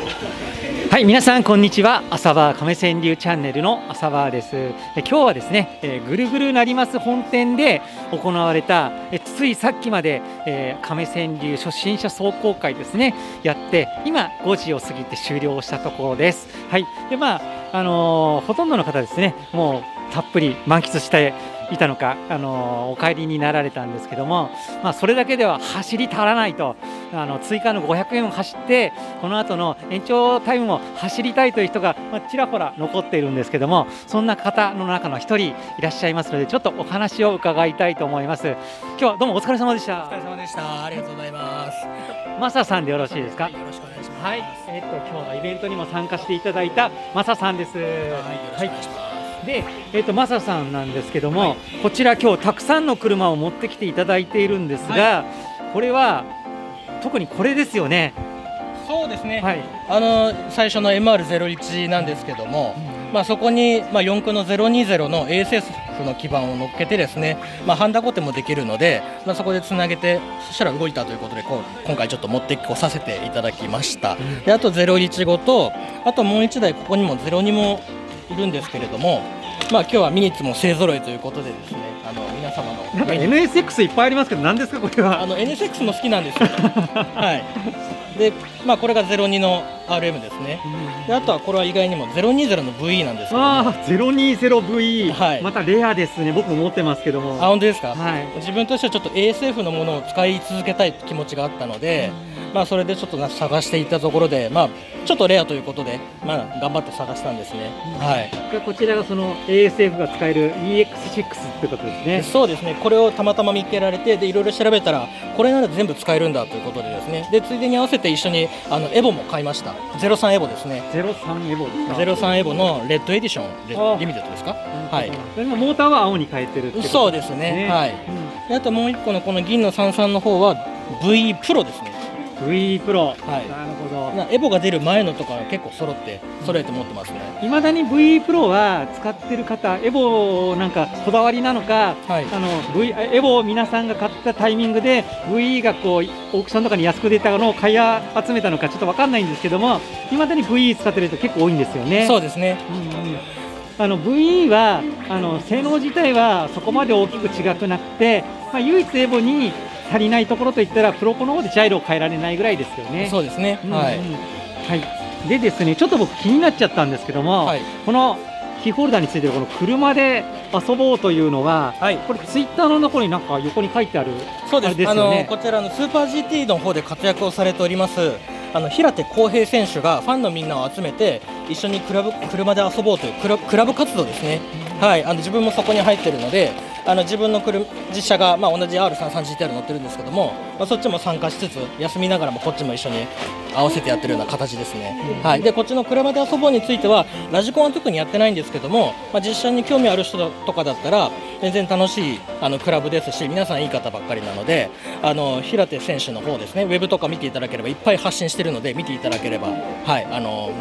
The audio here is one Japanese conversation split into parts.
はい、皆さんこんにちは。浅場亀川流チャンネルの浅場です。今日はですね、ぐるぐるなります本店で行われたついさっきまで、亀川流初心者壮行会ですねやって今5時を過ぎて終了したところです。はい、でほとんどの方ですねもうたっぷり満喫していたのか、お帰りになられたんですけども、それだけでは走り足らないと、追加の500円を走ってこの後の延長タイムも走りたいという人が、ちらほら残っているんですけども、そんな方の中の一人いらっしゃいますので、ちょっとお話を伺いたいと思います。今日はどうもお疲れ様でした。 お疲れ様でした。ありがとうございます。 マサさんでよろしいですか。 よろしくお願いします。 はい、今日はイベントにも参加していただいたマサさんです。 はい、よろしくお願いします。 で、マサさんなんですけども、こちら今日たくさんの車を持ってきていただいているんですが、これは特にこれですよね。 そうですね、最初の MR01 なんですけども、そこに、4駆の020の ASF の基板を乗っけてですね、ハンダコテもできるので、そこでつなげてそしたら動いたということで今回ちょっと持ってこさせていただきました。であと015とあともう1台ここにも02もいるんですけれども、今日はミニッツも勢ぞろいということでですね、皆様のなんか NSX いっぱいありますけど何ですかこれは。 NSX も好きなんですよ。はいでこれが02の RM ですね。であとはこれは意外にも020の VE なんですけど、 020VE、 はい、 またレアですね。僕も持ってますけども。 あ、本当ですか。 はい、 自分としてはちょっと ASF のものを使い続けたい気持ちがあったので、それでちょっと探していったところで、ちょっとレアということで、頑張って探したんですね。はい。 こちらがその ASF が使える EX6 ってことですね。 そうですね。これをたまたま見つけられて、でいろいろ調べたらこれなら全部使えるんだということでですね。でついでに合わせて一緒にエボも買いました。03エボですね。 03エボですか。 03エボのレッドエディションリミテッドですか。はい。 それもモーターは青に変えてるってことですね。 そうですね。はい。であともう一個のこの銀の33の方は V プロですね。 V プロ、 はい、 なるほど。 エボが出る前のとか結構揃えて持ってますね。 いまだに V プロは使ってる方、エボなんかこだわりなのか、エボを皆さんが買ったタイミングで VE がこうオークションとかに安く出たのを買い集めたのかちょっと分かんないんですけども、いまだに VE 使ってる人結構多いんですよね。 そうですね。 VE は性能自体はそこまで大きく違くなくて、唯一エボに足りないところといったらプロコの方でジャイロを変えられないぐらいですよね。 そうですね。はい。 でですね、ちょっと僕気になっちゃったんですけども、このキーホルダーについてるこの車で遊ぼうというのは、これツイッターのところになんか横に書いてある。 そうです。こちらのスーパー GT の方で活躍をされております平手康平選手がファンのみんなを集めて一緒に車で遊ぼうというクラブ活動ですね。はい。自分もそこに入ってるので。自分の実車が、同じ R33GTR 乗ってるんですけども、そっちも参加しつつ休みながらもこっちも一緒に合わせてやってるような形ですね。はい。でこっちの車で遊ぼうについてはラジコンは特にやってないんですけども、実車に興味ある人とかだったら全然楽しいクラブですし、皆さんいい方ばっかりなので平手選手の方ですね、ウェブとか見ていただければいっぱい発信してるので見ていただければ、はい、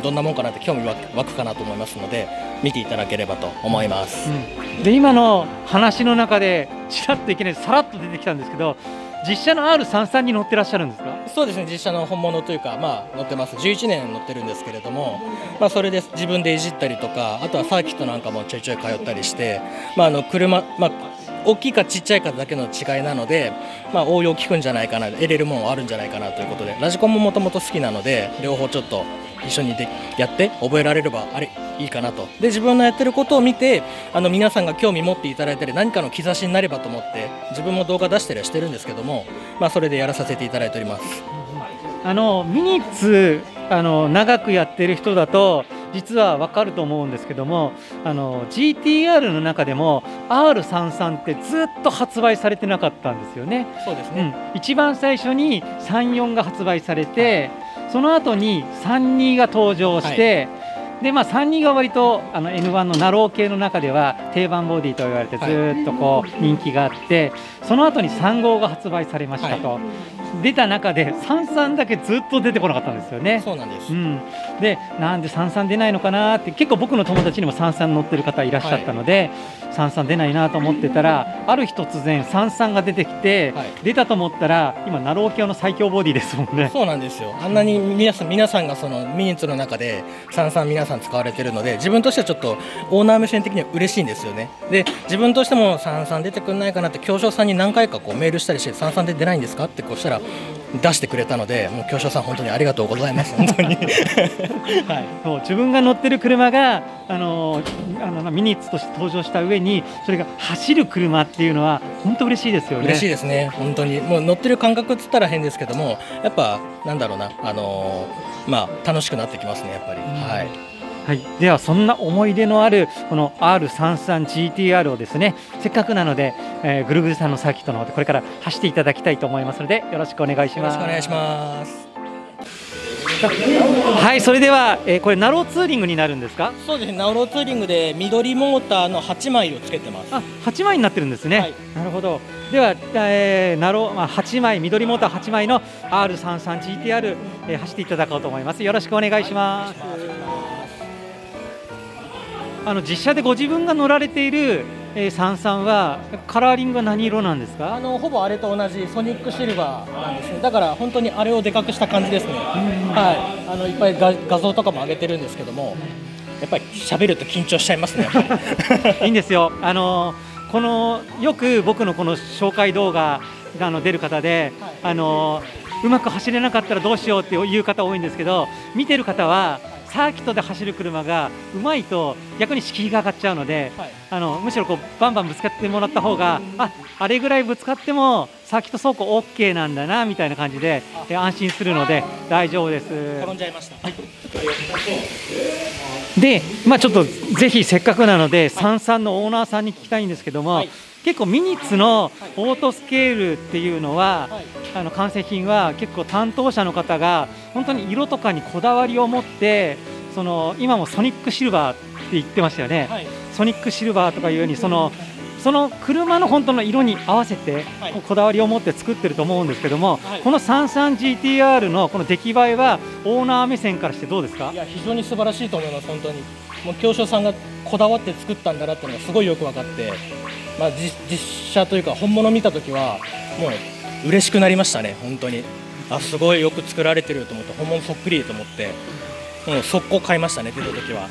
どんなもんかなって興味湧くかなと思いますので見ていただければと思います。 で今の話の中でちらっといきなりさらっと出てきたんですけど、実車の R33 に乗ってらっしゃるんですか。 そうですね、実車の本物というか、乗ってます。11年乗ってるんですけれども、それで自分でいじったりとか、あとはサーキットなんかもちょいちょい通ったりして、車、大きいかちっちゃいかだけの違いなので、応用効くんじゃないかな、得れるものあるんじゃないかなということで、ラジコンももともと好きなので両方ちょっと一緒にやって覚えられればいいかなと。で自分のやってることを見て皆さんが興味持っていただいたり何かの兆しになればと思って自分も動画出したりはしてるんですけども、それでやらさせていただいております。 ミニッツ長くやってる人だと実は分かると思うんですけども、GTR の中でも R33 ってずっと発売されてなかったんですよね。 そうですね、 一番最初に34が発売されて、その後に32が登場して、で32が割とN1 のナロー系の中では定番ボディと言われてずっとこう人気があって、その後に35が発売されましたと。 出た中で33だけずっと出てこなかったんですよね。 そうなんです。 で、なんで33出ないのかなって、結構僕の友達にも33乗ってる方いらっしゃったので、33出ないなと思ってたら、ある日突然33が出てきて、出たと思ったら今ナロー教の最強ボディですもんね。 そうなんですよ。あんなに皆さんがそのミニッツの中で33皆さん使われてるので、自分としてはちょっとオーナー目線的には嬉しいんですよね。で、自分としても33出てくんないかなって京商さんに何回かこうメールしたりして、33で出ないんですかってこうしたら出してくれたので、もう京商さん本当にありがとうございます。本当に。はい。 そう自分が乗ってる車がミニッツとして登場した上に、それが走る車っていうのは本当嬉しいですよね。 嬉しいですね。本当にもう乗ってる感覚っつったら変ですけども、やっぱなんだろうな、楽しくなってきますねやっぱり。はい。 はい、ではそんな思い出のあるこの R33GTR をですね、せっかくなので、ぐるぐるさんのサーキットの方でこれから走っていただきたいと思いますので、よろしくお願いします。 よろしくお願いします。 はい、それでは、これナローツーリングになるんですか？ そうですね、ナローツーリングで緑モーターの8枚をつけてます。 あ、8枚になってるんですね。はい、なるほど。では、ナロー、8枚緑モーター8枚の R33GTR、走っていただこうと思います。よろしくお願いします。実車でご自分が乗られている33はカラーリングは何色なんですか？ ほぼあれと同じソニックシルバーなんですね。だから本当にあれをでかくした感じですね。はい。いっぱい画像とかも上げてるんですけども、やっぱり喋ると緊張しちゃいますね。 いいんですよ。このよく僕のこの紹介動画が出る方で、うまく走れなかったらどうしようっていう方多いんですけど、見てる方はサーキットで走る車がうまいと逆に敷居が上がっちゃうので、むしろこうバンバンぶつかってもらった方が、あれぐらいぶつかってもサーキット走行 OK なんだなみたいな感じで安心するので大丈夫です。 転んじゃいました。 で、ちょっとぜひせっかくなので33のオーナーさんに聞きたいんですけども、結構ミニッツのオートスケールっていうのは、完成品は結構担当者の方が本当に色とかにこだわりを持って、今もソニックシルバーって言ってましたよね。ソニックシルバーとかいうようにその車の本当の色に合わせてこだわりを持って作ってると思うんですけども、この 33GTR のこの出来栄えはオーナー目線からしてどうですか？ いや、非常に素晴らしいと思います。本当にもう京商さんがこだわって作ったんだなっていうのがすごいよく分かって、実写というか本物見たときはもう嬉しくなりましたね。本当にすごいよく作られてると思って、本物そっくりと思って、速攻買いましたね、出たときは。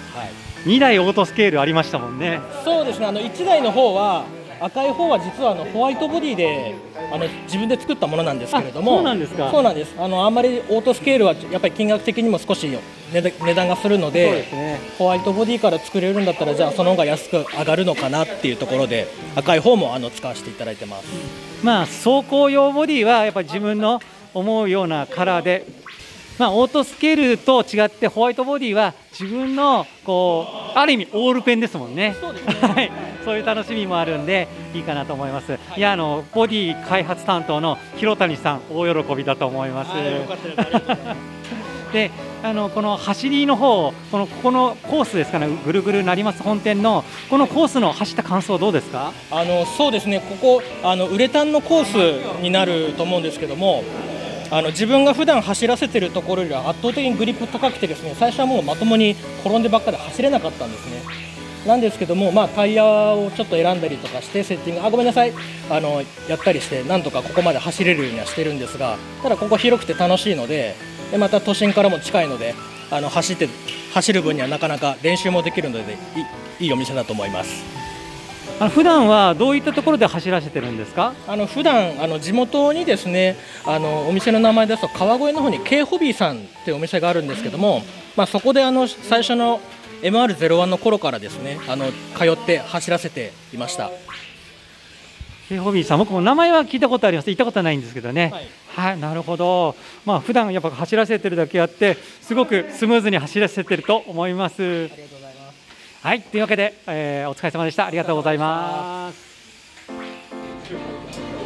2台オートスケールありましたもんね。 そうですね、1台の方は赤い方は実はホワイトボディで自分で作ったものなんですけれども。 そうなんですか。 そうなんです。あんまりオートスケールはやっぱり金額的にも少し値段がするので、 そうですね、 ホワイトボディから作れるんだったら、じゃあその方が安く上がるのかなっていうところで赤い方も使わせていただいてます。 走行用ボディはやっぱり自分の思うようなカラーで、オートスケールと違ってホワイトボディは自分のある意味オールペンですもんね。 そうですね。 はい、そういう楽しみもあるんでいいかなと思います。いや、ボディ開発担当の広谷さん大喜びだと思います。 よかったです。ありがとうございます。 で、この走りの方、ここのコースですかね、ぐるぐるなります本店のこのコースの走った感想はどうですか？ そうですね、ここウレタンのコースになると思うんですけども、自分が普段走らせてるところよりは圧倒的にグリップ高くてですね、最初はもうまともに転んでばっかり走れなかったんですね。なんですけども、タイヤをちょっと選んだりとかしてセッティングごめんなさいやったりして、なんとかここまで走れるようにはしてるんですが、ただここ広くて楽しいので、また都心からも近いので走る分にはなかなか練習もできるのでいいお店だと思います。 普段はどういったところで走らせてるんですか？ 普段地元にですね、お店の名前ですと川越の方に K ホビーさんっていうお店があるんですけども、そこで最初の MR01 の頃からですね通って走らせていました。 K ホビーさん、僕も名前は聞いたことあります。行ったことはないんですけどね。はい、なるほど。普段やっぱ走らせてるだけあってすごくスムーズに走らせてると思います。ありがとうございます。はい、というわけで、お疲れ様でした。ありがとうございます。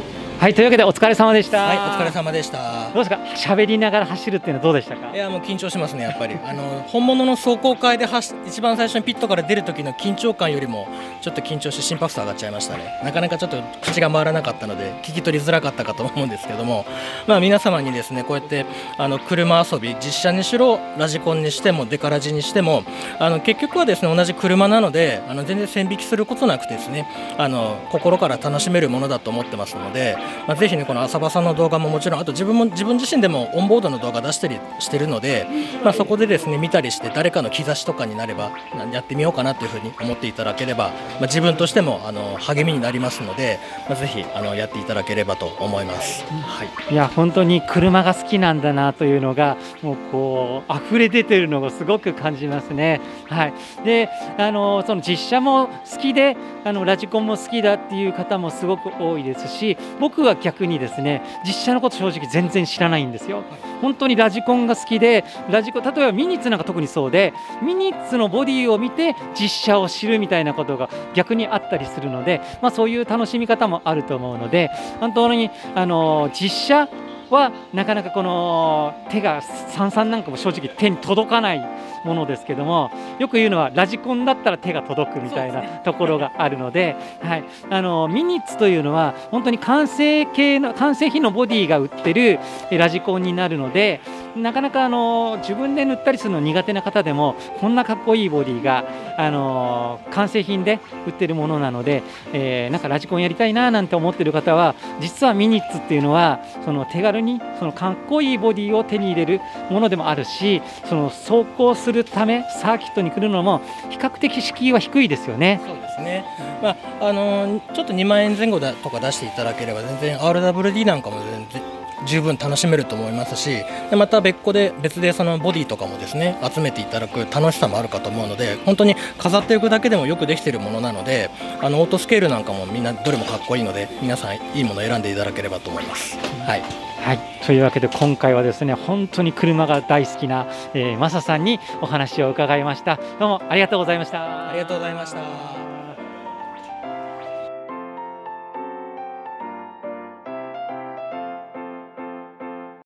はい、というわけでお疲れ様でした。 はい、お疲れ様でした。 どうですか、喋りながら走るっていうのはどうでしたか？ いや、もう緊張しますね、やっぱり。本物の壮行会で一番最初にピットから出る時の緊張感よりもちょっと緊張して心拍数上がっちゃいましたね。なかなかちょっと口が回らなかったので聞き取りづらかったかと思うんですけども、皆様にですね、こうやって車遊び、実車にしろラジコンにしてもデカラジにしても結局はですね、同じ車なので全然線引きすることなくてですね、心から楽しめるものだと思ってますので、ぜひね、この浅場さんの動画ももちろん、あと自分自身でもオンボードの動画出したりしてるので、そこでですね見たりして誰かの兆しとかになればやってみようかなというふうに思っていただければ、自分としても励みになりますので、ぜひやっていただければと思います。はい、 いや本当に車が好きなんだなというのがもうこう溢れ出てるのがすごく感じますね。はい、でその実車も好きでラジコンも好きだっていう方もすごく多いですし、僕は逆にですね実車のこと正直全然知らないんですよ。本当にラジコンが好きで、例えばミニッツなんか特にそうで、ミニッツのボディを見て実車を知るみたいなことが逆にあったりするので、そういう楽しみ方もあると思うので、本当に実車はなかなかこの手が33なんかも正直手に届かないものですけども、よく言うのはラジコンだったら手が届くみたいなところがあるので、はい、ミニッツというのは本当に完成品のボディが売ってるラジコンになるので、なかなか自分で塗ったりするの苦手な方でもこんなかっこいいボディが完成品で売ってるものなので、なんかラジコンやりたいななんて思ってる方は、実はミニッツっていうのはその手軽にそのかっこいいボディを手に入れるものでもあるし、その走行するためサーキットに来るのも比較的敷居は低いですよね。 そうですね、ちょっと2万円前後だとか出していただければ全然 RWD なんかも全然十分楽しめると思いますし、でまた別でそのボディとかもですね集めていただく楽しさもあるかと思うので、本当に飾っていくだけでもよくできているものなので、オートスケールなんかもみんなどれもかっこいいので、皆さんいいものを選んでいただければと思います。はい、 はい、というわけで今回はですね本当に車が大好きな、マサさんにお話を伺いました。どうもありがとうございました。 ありがとうございました。